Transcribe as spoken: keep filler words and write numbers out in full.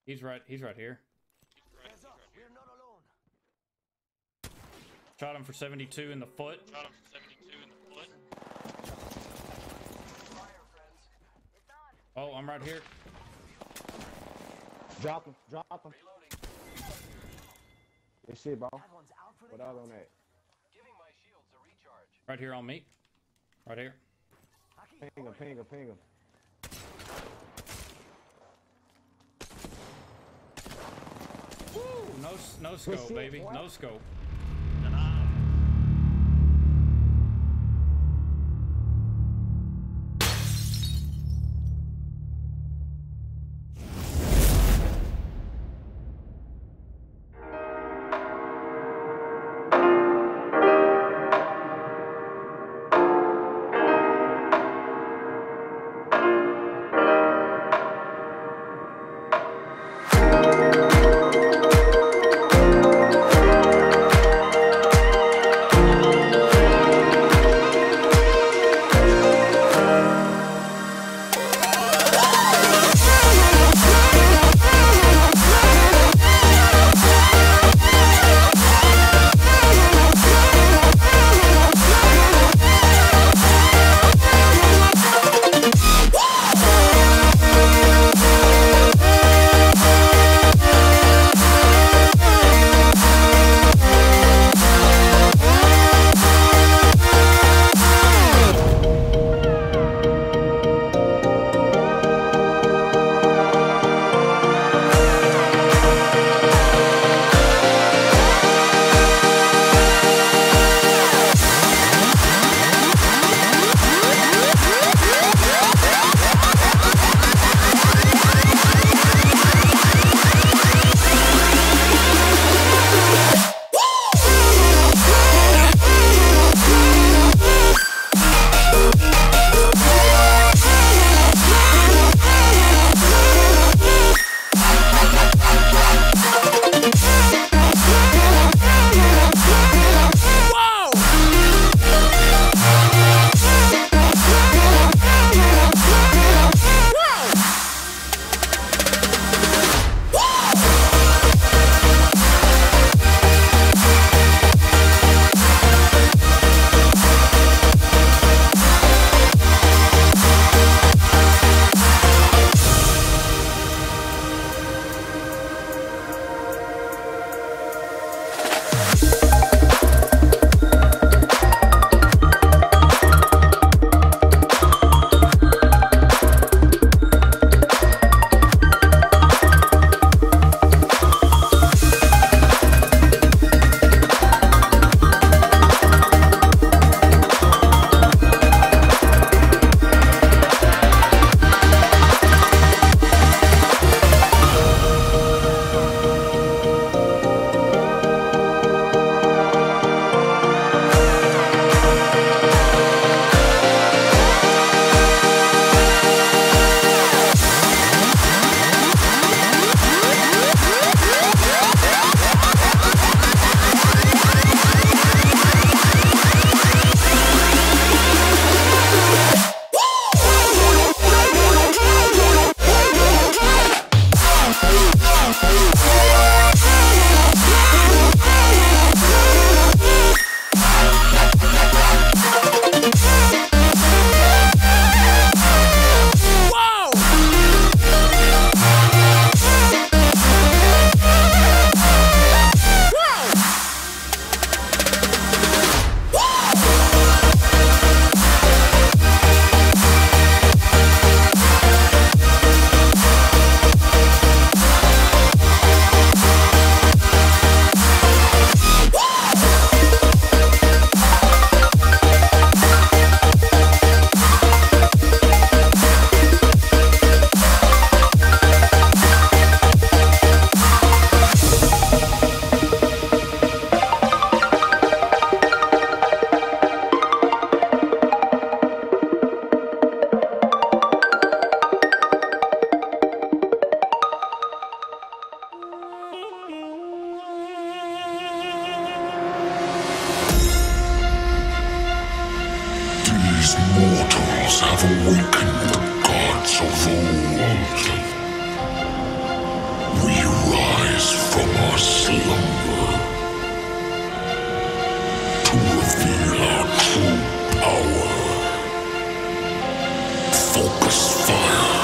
He's right. He's right here. Heads up, we're not alone. Shot him for seventy-two in the foot. Shot him for seventy-two in the foot. Fire, friends. It's on. Oh, I'm right here. Drop him, drop him. Reloading. Good shit, bro. That one's out for the What out count. on that? Giving my shields a recharge. Right here on me. Right here. Haki, Ping him, over ping here. him, ping him. Woo! No, s- no scope, shit, baby. boy. No scope. mortals have awakened the gods of old. rise from our slumber to reveal our true power. Focus fire.